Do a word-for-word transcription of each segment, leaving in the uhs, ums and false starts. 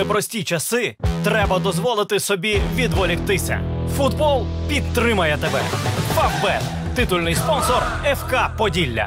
непрості часи треба дозволити собі відволіктися. Футбол підтримає тебе. Фавбет – титульний спонсор еф ка «Поділля».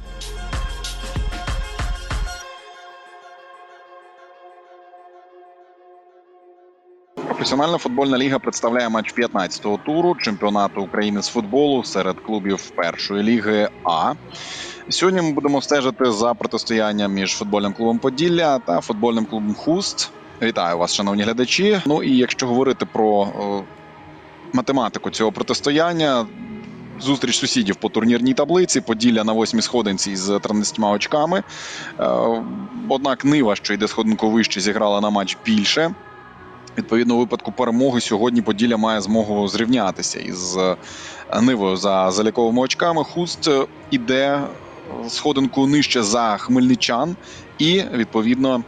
Професіональна футбольна ліга представляє матч п'ятнадцятого туру чемпіонату України з футболу серед клубів першої ліги А. Сьогодні ми будемо стежити за протистоянням між футбольним клубом «Поділля» та футбольним клубом «Хуст». Вітаю вас, шановні глядачі. Ну і якщо говорити про о, математику цього протистояння, зустріч сусідів по турнірній таблиці, Поділля на восьмій сходинці з тринадцятьма очками. Е, однак Нива, що йде сходинку вище, зіграла на матч більше. Відповідно, у випадку перемоги сьогодні Поділля має змогу зрівнятися із Нивою за заліковими очками. Хуст іде сходинку нижче за хмельничан і, відповідно,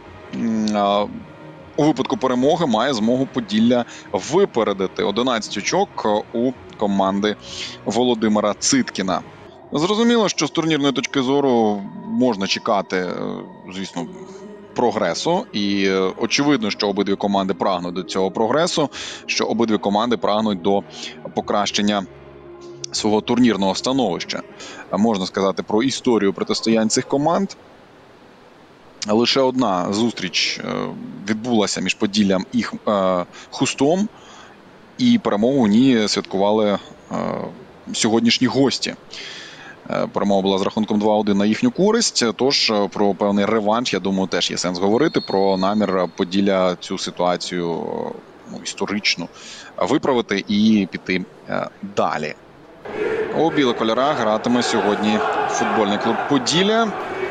у випадку перемоги має змогу Поділля випередити одинадцять очок у команди Володимира Циткіна. Зрозуміло, що з турнірної точки зору можна чекати, звісно, прогресу. І очевидно, що обидві команди прагнуть до цього прогресу, що обидві команди прагнуть до покращення свого турнірного становища. Можна сказати про історію протистоянь цих команд. Лише одна зустріч відбулася між Поділлям і Хустом, і перемогу у ній святкували сьогоднішні гості. Перемога була з рахунком два один на їхню користь, тож про певний реванш, я думаю, теж є сенс говорити, про намір Поділля цю ситуацію ну, історичну виправити і піти далі. У білих кольорах гратиме сьогодні футбольний клуб Поділля.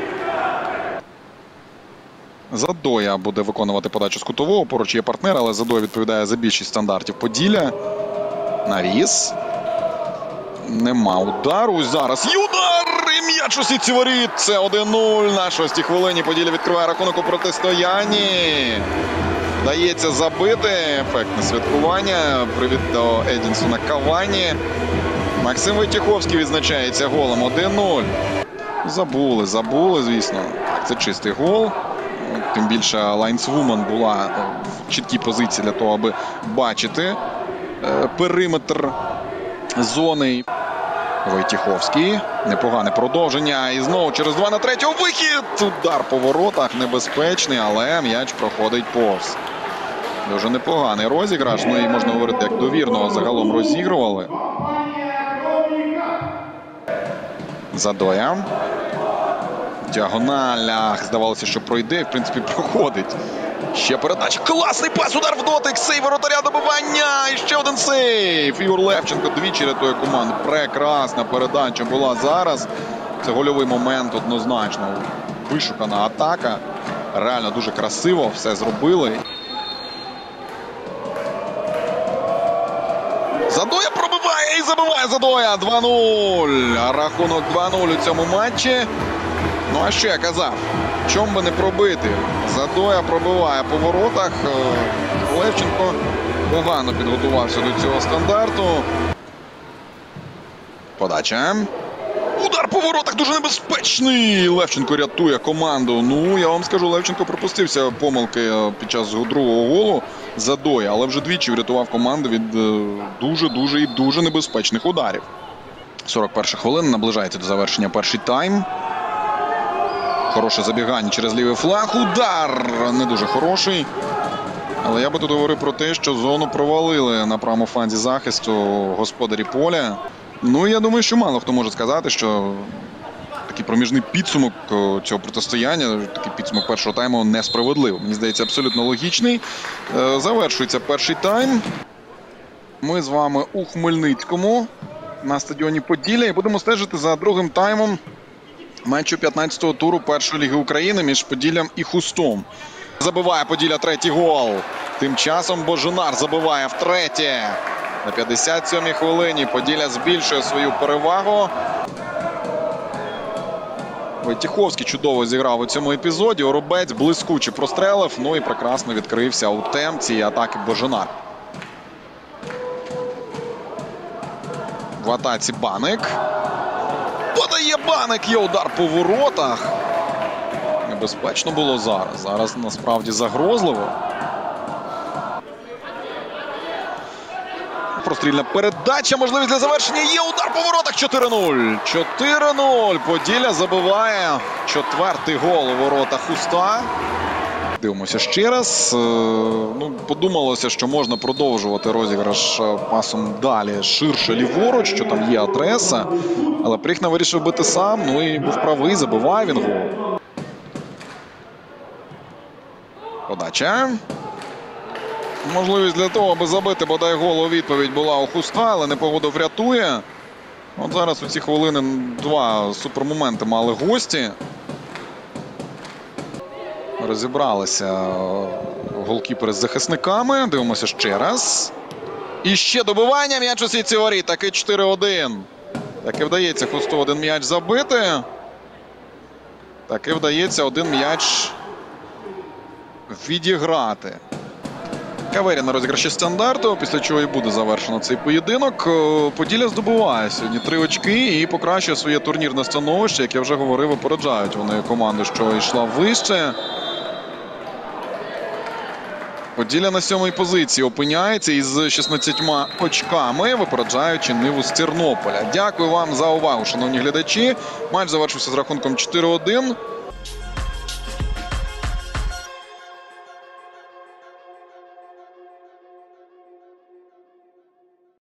Задоя буде виконувати подачу з кутового, поруч є партнер, але Задоя відповідає за більшість стандартів Поділля. Навіс. Нема удару. Зараз є удар! І м'яч у сітці воріт. Це один нуль. На шостій хвилині Поділля відкриває рахунок у протистоянні. Дається забити. Ефектне святкування. Привіт до Едінсона Кавані. Максим Войтіховський відзначається голом. один нуль. Забули, забули, звісно. Це чистий гол. Тим більше лайнсвумен була в чіткій позиції для того, аби бачити периметр зони. Войтіховський. Непогане продовження. І знову через два на третю вихід. Удар по воротах. Небезпечний, але м'яч проходить повз. Дуже непоганий розіграш. Ну і можна говорити, як довірно загалом розігрували. Задоя. Діагоналях. Здавалося, що пройде. В принципі, проходить. Ще передача. Класний пас. Удар в дотик. Сейв воротаря. Добивання. І ще один сейв. Ігор Левченко двічі рятує команду. Прекрасна передача була зараз. Це гольовий момент однозначно. Вишукана атака. Реально дуже красиво все зробили. Задоя пробиває і забиває Задоя. два нуль. Рахунок два нуль у цьому матчі. Ну а що я казав? Чом би не пробити? Задоя пробиває по воротах. Левченко погано підготувався до цього стандарту. Подача. Удар по воротах дуже небезпечний. Левченко рятує команду. Ну, я вам скажу, Левченко пропустився помилки під час другого голу Задоя, але вже двічі врятував команду від дуже-дуже і дуже небезпечних ударів. сорок перша хвилина, наближається до завершення перший тайм. Хороше забігання через лівий фланг. Удар! Не дуже хороший. Але я би тут говорив про те, що зону провалили на правому фланзі захисту господарі поля. Ну, я думаю, що мало хто може сказати, що такий проміжний підсумок цього протистояння, такий підсумок першого тайму несправедливий. Мені здається, абсолютно логічний. Завершується перший тайм. Ми з вами у Хмельницькому на стадіоні Поділля і будемо стежити за другим таймом матчу п'ятнадцятого туру першої ліги України між Поділлям і Хустом. Забиває Поділля третій гол. Тим часом Божинар забиває втретє. На п'ятдесят сьомій хвилині Поділля збільшує свою перевагу. Войтіховський чудово зіграв у цьому епізоді. Оробець блискуче прострелив, ну і прекрасно відкрився у темці атаки Божинар. В атаці Баник. Подає Баник, є удар по воротах. Небезпечно було зараз. Зараз насправді загрозливо. Прострільна передача. Можливість для завершення. Є удар по воротах. чотири нуль. чотири нуль. Поділля забиває четвертий гол у воротах Хуста. Дивимося ще раз. Ну, подумалося, що можна продовжувати розіграш пасом далі, ширше ліворуч, що там є адреса. Але Пріхна вирішив бити сам, ну і був правий, забиває він гол. Подача. Можливість для того, аби забити бодай гол у відповідь була у Хуста, але непогода врятує. От зараз у ці хвилини два супермоменти мали гості. Розібралися голкіпери з захисниками. Дивимося ще раз. І ще добивання. М'яч у сітці воріт. Таки чотири один. Таки вдається Хусту один м'яч забити. Таки вдається один м'яч відіграти. Каверія на розіграші стандарту, після чого і буде завершено цей поєдинок. Поділля здобуває сьогодні три очки і покращує своє турнірне становище. Як я вже говорив, випереджають вони команду, що йшла вище. Поділля на сьомій позиції опиняється із шістнадцятьма очками, випереджаючи Ниву з Тернополя. Дякую вам за увагу, шановні глядачі. Матч завершився з рахунком чотири один.